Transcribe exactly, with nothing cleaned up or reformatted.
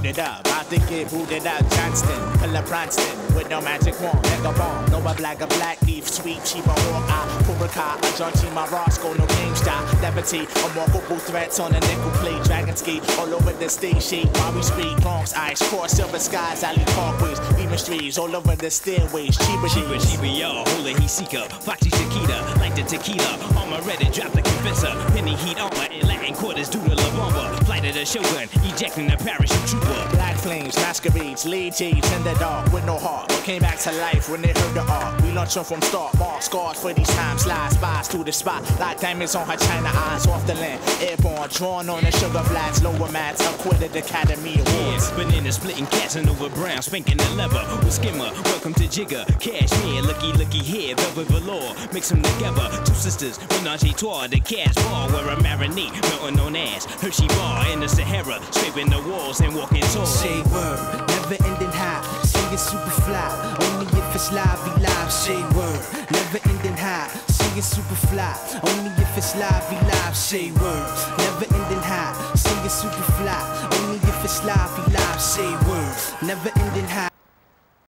booted up, about to get booted up. Johnston, Pillar Bronston, with no magic wand, mega bomb. No a black, a black leaf, sweet, cheap, a hawk eye. Purica, a junkie, my Roscoe, no game style. Levity, unwalkable threats on a nickel plate. Dragon ski, all over the stage sheet. While we speak, Bronx ice, cross silver skies, alley parkways, even streets, all over the stairways. Cheaper, cheaper, cheaper, y'all. Hold it, he seeker. Foxy Chiquita, like the tequila. Armor ready, drop the confessor. Penny heat armor in Latin quarters, due to La Bamba. Flight of the Shogun, ejecting the parachute trooper. Black flames, masquerades, lead G's in the dark with no heart. Came back to life when they heard the art. We launched from start, mark scars for these times. Slide spies through the spot, like diamonds on her China eyes. Off the land, airborne, drawn on the sugar flats. Lower mats, acquitted Academy Awards. Yeah, banana splitting cats and over brown, spanking the leather with skimmer. Welcome to Jigger, cashmere, looky looky here, velvet velour. Mix them together, two sisters, menage a trois. The cash bar where a marinade, melting on ass. Hershey bar in the Sahara, scraping the walls and walking tall. Say word, never ending high, singing super fly. Only if it's live, be live. Say word, never ending high, singing super fly. Only if it's live, be live. Say word, never ending high, singing super fly. Only if it's live, be live. Say word, never ending high.